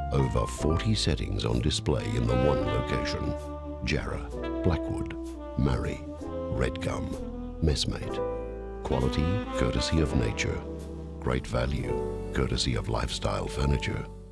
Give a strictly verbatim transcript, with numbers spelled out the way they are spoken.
Over forty settings on display in the one location. Jarrah, Blackwood, Murray, Redgum, Messmate. Quality courtesy of nature. Great value courtesy of Lifestyle Furniture.